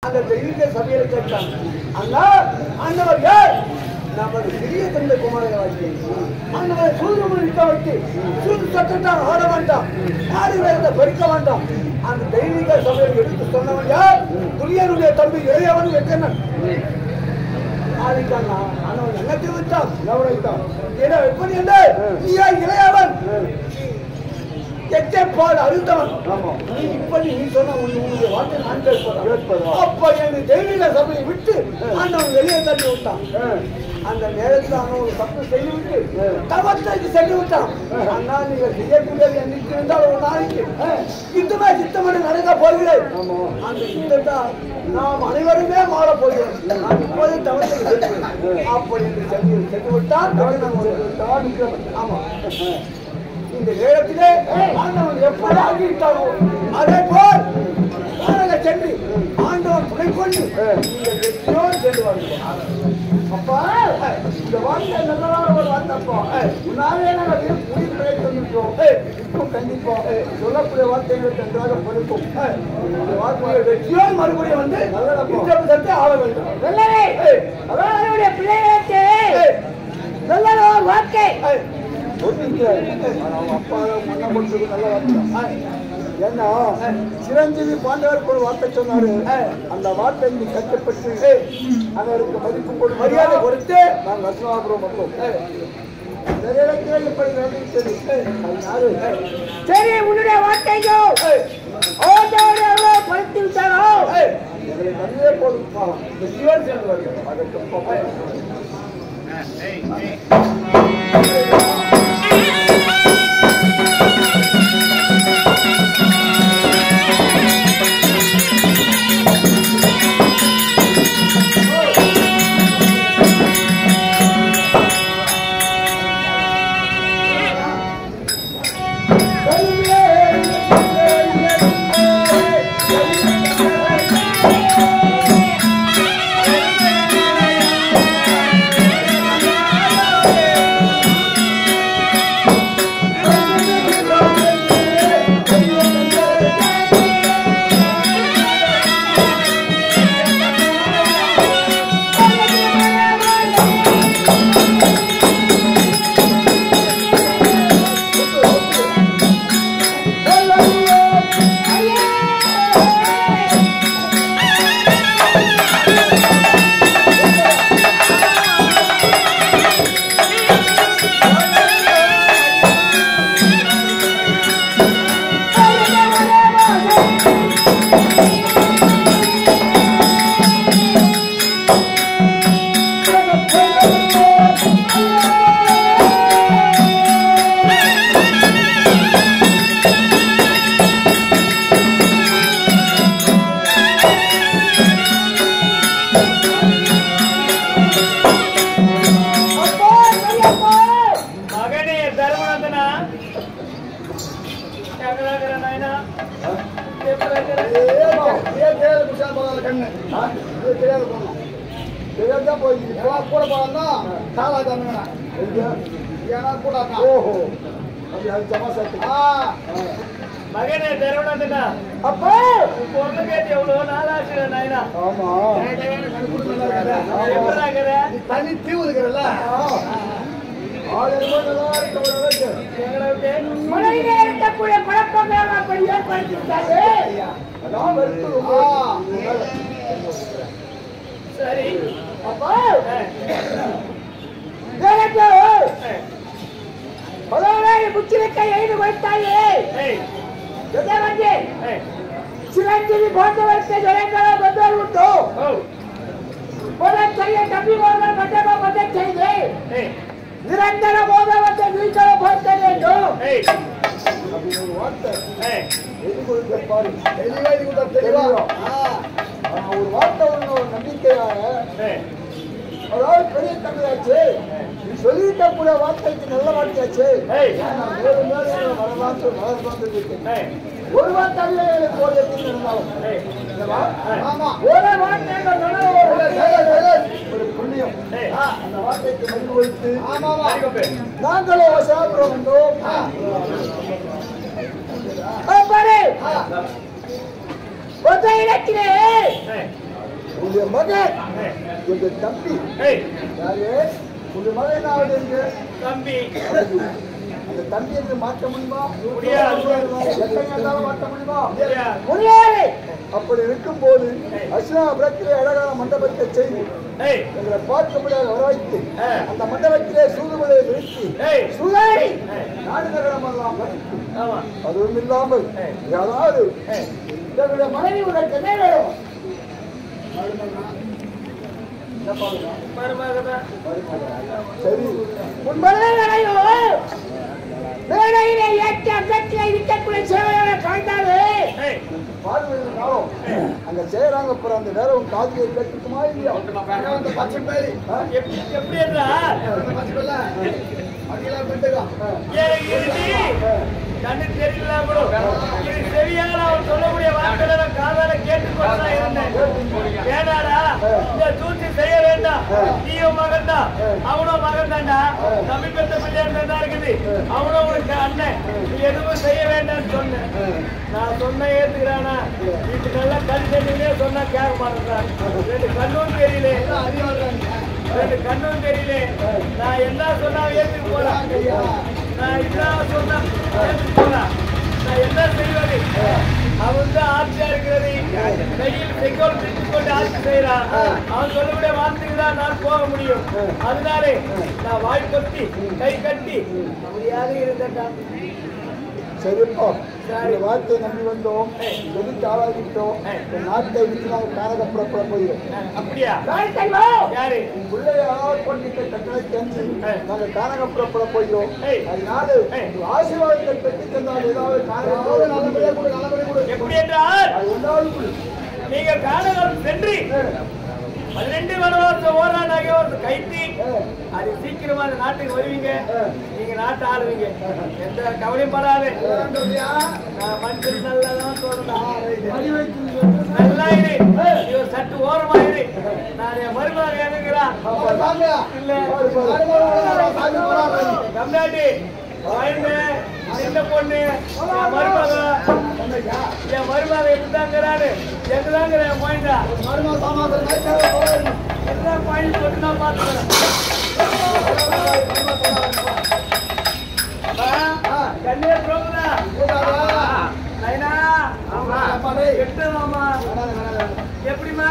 அந்த தெய்வீக சபையில கேட்டாங்க. அண்ணா அண்ணவர் யார்? நமது சிறிய தந்தை குமாரனை வச்சு அண்ணவரை சூரியமணி நிற்க வைத்து சூது சட்டத்தான் ஆட வேண்டாம், ஆடி வேறதை பறிக்க வேண்டாம். அந்த தெய்வீக சபையை எடுத்து சொன்னவன் யார்? துரியனுடைய தம்பி இளையவன் வெக்கண்ணன். ஆடிக்கானா அண்ணவன் எண்ணத்தை விட்டான், கவனித்தான். ஏன்னா எப்படி என்ன நீயா இளையவன் எச்சப்பாடு அழுத்தவன். நீ இப்படி நீ சொன்ன உன்னுடைய வார்த்தை நான் கேட்பேன். அப்ப என் தெய்வீக சபையை விட்டு அண்ணன் வெளியே தள்ளி விட்டான். அந்த நேரத்தில் அவன் ஒரு தப்பு செய்துவிட்டு தவத்தைக்கு சென்று விட்டான். அண்ணா நீங்கள் செய்யக்கூடியது எண்ணிக்கை இருந்தால் ஒரு நாளைக்கு யுத்தமே சித்தமணி நடக்க போகிறேன். அந்த யுத்தத்தை நாம் அனைவருமே மாற போகிறோம். நான் இப்போது தவத்தை செல்கிறேன் அப்படி என்று சென்று விட்டான். ஆமா, இந்த நேரத்திலே ஆண்டவன் எப்படி ஆகிவிட்டாரோ அதே போல் சென்று ஆண்டவன் துணை கொண்டு நீங்கள் வெற்றியோடு சென்று வருகிறோம். அப்பா இந்த வார்த்தை நல்லதாக ஒரு வார்த்தைப்பா. முன்னாலே நாங்கள் உயிர் பிழைத்திருக்கிறோம். இப்போ கண்டிப்பா சொல்லக்கூடிய வார்த்தைகளுக்கு நன்றாக பொறுக்கும். இந்த வார்த்தையை வெற்றியோடு மறுபடியும் வந்து நல்ல ஆள வேண்டும். அவருடைய பிள்ளைகளுக்கு நல்ல வார்த்தை அப்பா மண்ணை கொடுத்தது நல்ல வார்த்தை. ஏன்னா சிரஞ்சீவி பாண்டவருக்கு ஒரு வார்த்தை சொன்னாரு. அந்த வார்த்தை நீ கட்டுப்பட்டு அவருக்கு மதிப்பு கொடுத்து மரியாதை கொடுத்து நான் லட்சுமாபுரம் வந்தோம். இப்படி நடந்துச்சு. சரி, உன்னுடைய வார்த்தையோ படுத்தி விட்டாரோ நிறைய போதுப்பா. சிவன் சேர்ந்து வருகிறோம். அதற்கு மகனே தருவனா அப்போ பொண்ணு கேட்டு எவ்வளவு நாளாச்சு நாயனா. ஆமா, தனி தீவு இருக்கிறல்ல சரி. அப்போ முச்சிலக்கை எழுதி வைத்தாயே சிரஞ்சீவி போன்றவருக்கு ஜனங்களோ ಬಂದರು ಉಂಟು ಪೊಲೀಸರಿಗೆ ಡಬ್ಬಿ ಹೋದ ಮಧ್ಯಮ ಮಧ್ಯ செய்து ನಿರಂತರ ಹೋದವಂತೆ ನೀಚಲು ಹೋಗ್ತಾರೆ ಎಂದು ஒரு வார்த்தை ஒன்று நம்பிக்கையாக அதாவது பெரிய தம்பியாச்சு. நீ சொல்லிட்ட கூட வார்த்தைக்கு நல்ல வார்த்தையாச்சு. ஒரு வார்த்தை ஒரு புண்ணியம் அந்த வார்த்தைக்கு மதிப்பு வைத்து நாங்களோ சாப்பிடுறோம் வந்தோம். ஒரு இடத்திலே எங்க தம்பி யாரு உங்க மகன் ஆகுது இருக்கு தம்பி அந்த தம்பி என்று மாற்ற முடியுமா மாற்ற முடியுமா முடியாது. அப்படி இருக்கும் போது அஸ்லாபுரத்திலே அழகான மண்டபத்தை செய்து எங்களை பார்க்க முடியாத வர வைத்து அந்த மண்டபத்திலே சூதுமலையை நிறுத்தி நாடு நகரமெல்லாம் அதுவும் இல்லாமல் யாராவது எங்களுடைய மனைவி உனக்கு என்ன வேணும் சரி உன் மேடையிலே ஏற்ற அகற்றியை விட்டக்குள்ள சேவையான காய்ந்தாலே பார்வையினாலும் அங்க செய்யறாங்க அப்புறம் அந்த வேற உன் காதியை கேட்டுக்குமா இல்லையா பச்சை பேரு எப்படி கண்ணு தெரியல கூட இது சரியான அவன் சொல்லக்கூடிய வார்த்தையில காதால கேட்டுக்கொண்டுதான் இருந்தேன். ஏடாடா இந்த சூழ்ச்சி செய்ய வேண்டாம், நீயும் மகன் தான் அவனும் மகன் தான்டா, தமிழ் பெற்ற பிள்ளையா தான் இருக்குது, அவனும் உனக்கு அண்ணன், நீ எதுவும் செய்ய வேண்டாம்னு சொன்னேன். நான் சொன்ன ஏத்துக்கிறானா வீட்டுக்கெல்லாம் கண் தெரியலே சொன்னா கேட்க மாட்டேன். ரெண்டு கண்ணும் தெரியல, ரெண்டு கண்ணும் தெரியல, நான் என்ன சொன்னா ஏத்துக்கு போறேன், நான் இதெல்லாம் சொன்னா ஏத்துக்கு போறேன், நான் என்ன செய்வது? அவன் தான் ஆட்சியா இருக்கிறது, கையில் செங்கோல் பிடித்து கொண்டு ஆட்சி செய்யறான். அவன் சொல்லக்கூடிய வார்த்தைக்கு தான் நான் போக முடியும். அதனாலே நான் வாய் கொத்தி கை கட்டி அப்படியாக இருந்தேன். சரிப்பா, இந்த வார்த்தையை நம்பி வந்தோம், எதுக்கு ஆளாகிட்டோம், நாட்டை விட்டு நாங்கள் கானகப்புறப்பட போயிடும். அப்படியா? யாரு பிள்ளையால் கொண்டிட்ட கட்டளை தெரிஞ்சு நாங்கள் கானகப்புறப்பட போயிடும். அதனால ஆசீர்வாதத்தை பெற்று தந்தால் ஏதாவது நல்லபடியா கூட நல்லபடியா கூட. எப்படி என்றால் நீங்க கானகம் சென்று 12 வனவாசம் ஓராண்டாக ஒரு கைத்தி அது சீக்கிரமா அந்த நாட்டுக்கு வருவீங்க, நீங்க நாட்டை ஆளுவீங்க, எந்த கவலையும் படாது. மனுஷன் நல்லாதான் சொல்றேன், நல்லா இரு, இவர் சற்று ஓரமா இரு, நான் என் மருமகன் இறங்குறான் இல்ல கம்னாட்டி சின்ன பொண்ணு என் மருமக எப்படிதாங்கிறாரு, எங்கதாங்கிற என் பாயிண்டா எல்லாம் பாயிண்ட் போட்டு நான் பாத்துக்கிறேன். கண்ணே பிரபுதா நைனா எட்டுதாமா எப்படிமா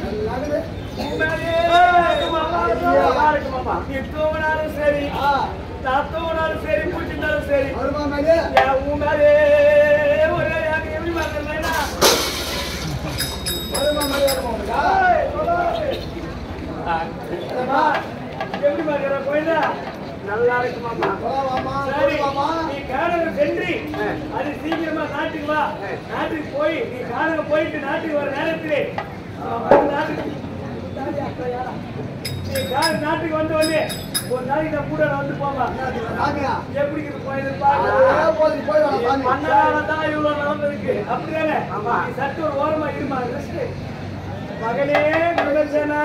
நீ தூங்கினாலும் சரி, நான் தூங்கினாலும் சரி, பூச்சிருந்தாலும் சரி, உன் மேலே ஒரு எப்படி பாக்குறேன் எப்படி பாக்குற போயிடா நல்லா இருக்குமாமா. சரி, நீ கானகம் சென்று அது சீக்கிரமா நாட்டுக்கு வா, நாட்டுக்கு போய் நீ கானகம் போயிட்டு நாட்டுக்கு வர நேரத்திலே நீ நாட்டுக்கு வந்த உடனே ஒரு நாளைக்கு நான் கூட வந்து போவா எப்படி மண்ணாலதான் இவ்வளவு நடந்திருக்கு அப்படிதானே. சற்று ஒரு ஓரமா இருமா மகனே நயனா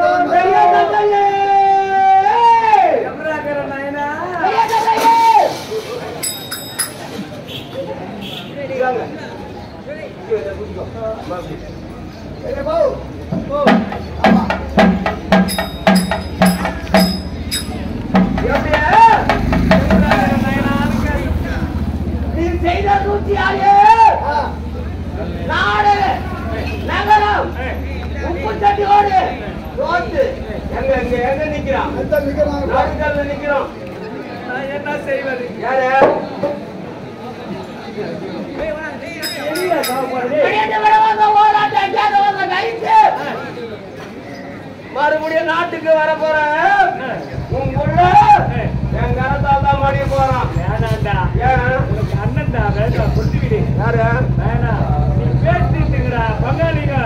நீ செய்த சூழ்ச்சியாலே நாடு நகரம் உப்பு தட்டியோடு எங்க நிக்கிறோம், நிக்கிறோம். நான் என்ன செய்வது? மறுபடியும் நாட்டுக்கு வர போறேன், உங்களுள்ள என் கரத்தால் தான் மடிய போறான். வேணாண்டா, உனக்கு அண்ணன்டா, வேண்டாம் கொண்டுவிடு. யாரு வேணா, நீ பேசிட்டுங்கடா பங்காளிங்க.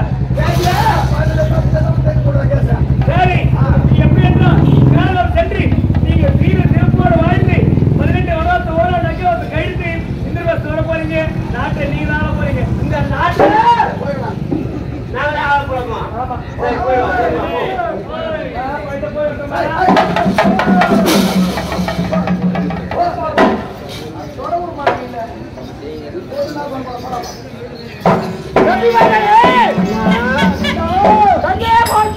சரி, நீ எப்படி என்ன காரணம் சென்று நீங்க வீர சிறப்போடு வாழ்ந்து 18 வனவாச ஓராண்டாக ஒரு கைது இந்திரவாசம் வர போறீங்க, நாட்டை நீங்க ஆள போறீங்க. இந்த நாட்டுல நாங்களே ஆள போறோமா? கண்ணே போல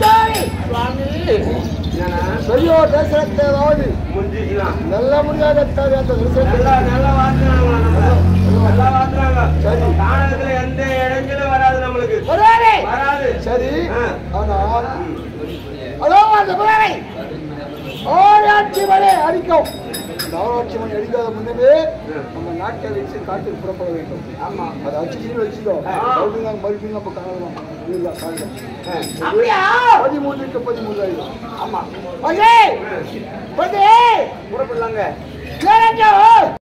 பேசுறதாவது முடிஞ்சிச்சுனா நல்ல முடியாத அந்த நல்லா வாத்துறாங்க சரி தானத்துல எந்த இடைஞ்சலும் வராது நம்மளுக்கு வராது சரி ஆனால் அதோ அந்த புறாவை ஆராய்ச்சி மணி அடிக்கும் ஆராய்ச்சி மணி அடிக்காத முன்னமே நம்ம நாட்டை வச்சு காட்டுக்கு புறப்பட வேண்டும் ஆமா அதை அடிச்சுன்னு வச்சுக்கோ மறுபடியும் நம்ம காணலாம் 13க்கு 13 ஆயிடும் ஆமா புறப்படலாங்க